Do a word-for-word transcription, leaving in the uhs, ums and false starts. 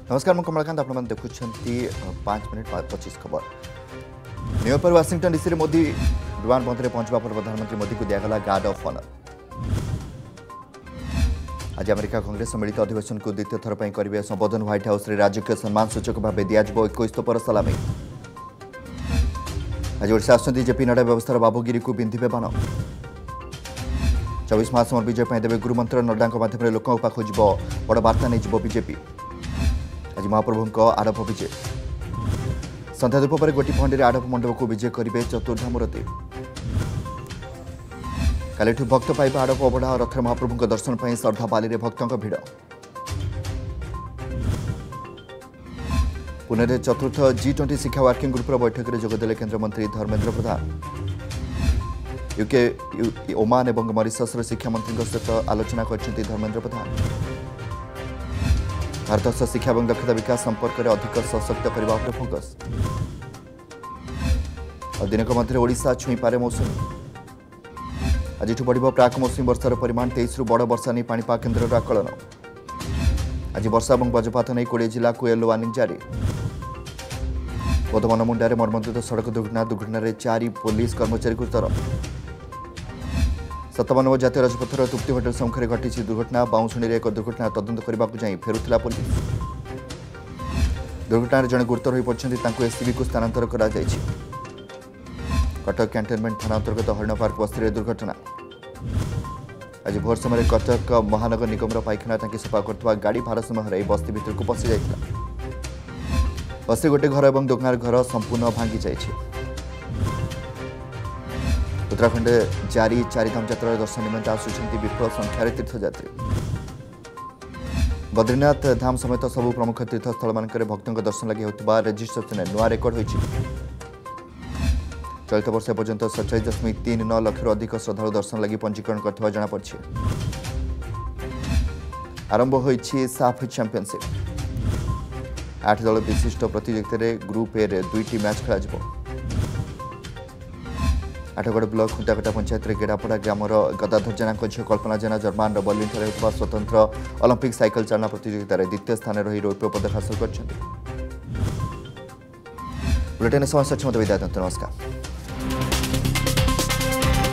नमस्कार मैं कमलाकांत आप देखुं पांच मिनिट पच्चीस खबर न्यूयॉर्क पर वाशिंगटन डीसी मोदी विमान बंदर पहुंचा पर प्रधानमंत्री मोदी को दिगला गार्ड ऑफ ऑनर। आज अमेरिका कांग्रेस सम्मिलित अधिवेशन को द्वितीय थर पर करेंगे संबोधन। व्हाइट हाउस रे राजकीय सम्मान सूचक भाव दिज्व इक्कीस पर सलामी। आज ओडिशा आसुच्च जेपी नड्डा व्यवस्थार बाबुगिरी को बिंधिबे बाण। चौबीस महासमर विजय देवे गुरुमंत्र नड्डा माध्यम लोकों पाखु जीव बड़ बार्ता नहीं बीजेपी। आज महाप्रभु आड़प विजय संध्या धूप पर गोटी पहंडी आड़प मंडप को विजय करेंगे चतुर्धा मूर्ति। काली भक्त पाइबा आड़प अबढ़ा रथ महाप्रभु दर्शन पर श्रद्धा बाली भक्तों भिड़। पुणे में चतुर्थ जी ट्वेंटी शिक्षा वर्किंग ग्रुपर बैठक में जोगदेले केन्द्रमंत्री धर्मेन्द्र प्रधान। यूके ओमान और मॉरिशस शिक्षा मंत्री सहित आलोचना कर धर्मेन्द्र प्रधान। भारत सह शिक्षा और दक्षता विकास संपर्क में अधिक सशक्त करने पर फोकस। और दिनक मध्य ओडिशा छुई पारे मौसुमी। आज बढ़ प्राक मौसुमी वर्षार परिमाण तेईस रु बड़ वर्षा नहीं पाणीपाग केन्द्र आकलन। आज वर्षा और वज्रपात नहीं कोड़े जिला को येलो वार्निंग जारी। बर्धमान मुंडारे मर्मन्तुद सड़क दुर्घटना दुर्घटन चारि पुलिस कर्मचारी गुरुतर। सत्तावन जातीय राजपथर तृप्ति होटेल सम्मुखें घटी दुर्घटना। बाउंशुणी एक दुर्घटना तदंत करने फेरुला पुलिस। दुर्घटना जड़े गुरुतर हो पड़ते एससीबी को स्थानांतर कर कटक कैंटनमेंट थाना अंतर्गत हरिण पार्क बस्ती दुर्घटना। आज भोर समय कटक महानगर निगम पाइखाना टांकी सफा कर गाड़ी भारसाम्य हर बस्ती भितर को पशि जाता। बस्ती गोटे घर और दोकान घर संपूर्ण भांगी जाइए। उत्तराखंड जारी चारिधाम यात्रा दर्शन निमंते आसुच्च विपुल संख्यार तीर्थयात्री। बद्रीनाथ धाम समेत सबु प्रमुख तीर्थस्थल मानक भक्तों दर्शन लगी होता रेजिस्ट्रेशन नुआ रेकर्ड होती। चलित वर्ष पर्यंत सैंतालीस दशमिक तीन नौ लाख अधिक श्रद्धालु दर्शन लगी पंजीकरण कर जनापड़ी। आरंभ होती साफ चैंपियनशिप। आठ दल विशिष्ट प्रतियोगिता ग्रुप ए रे दुईटी मैच खेल। आठगड़ ब्लॉक खुंटाकटा पंचायत गेड़ापड़ा ग्रामर गदाधर जेना झील कल्पना जेना जर्मान बर्लिन होता स्वतंत्र ओलंपिक साइकिल चालना प्रतियोगिता द्वितीय स्थान रही रौप्य पदक हासिल कर। बुलेटिन समय सक्षम विदाय। नमस्कार।